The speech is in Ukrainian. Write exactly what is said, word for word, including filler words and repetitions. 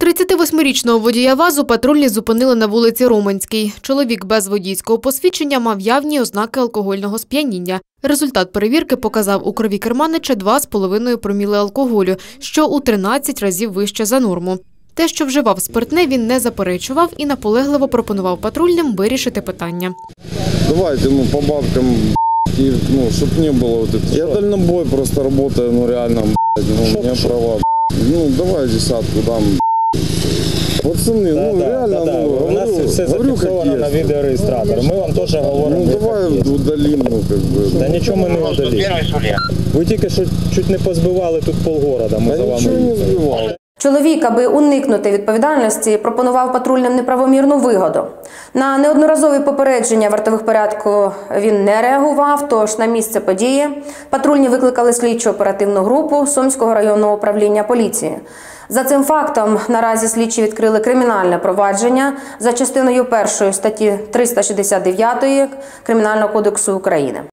тридцятивосьмирічного водія ВАЗу патрульні зупинили на вулиці Романській. Чоловік без водійського посвідчення мав явні ознаки алкогольного сп'яніння. Результат перевірки показав у крові керманича два з половиною проміли алкоголю, що у тринадцять разів вище за норму. Те, що вживав спиртне, він не заперечував і наполегливо пропонував патрульним вирішити питання. Давайте, ну, по бабкам, и, ну, чтобы не было вот этого. Я дальнобой просто работаю, ну, реально, ну, у меня права, ну, давай десятку дам. Пацаны, да, ну, да, реально, да, ну, да. У нас говорю, все говорю, зафіксовано на відеореєстратор. Ми вам теж говоримо. Ну, давай удалим, ну, как бы. Та нічого ми не удалимо. Ви тільки що чуть не позбивали тут полгорода, ми Та за вами нічого не їздили. збивав. Чоловік, аби уникнути відповідальності, пропонував патрульним неправомірну вигоду. На неодноразові попередження вартових порядку він не реагував, тож на місце події патрульні викликали слідчо-оперативну групу Сумського районного управління поліції. За цим фактом наразі слідчі відкрили кримінальне провадження за частиною першої статті триста шістдесят дев'ять Кримінального кодексу України.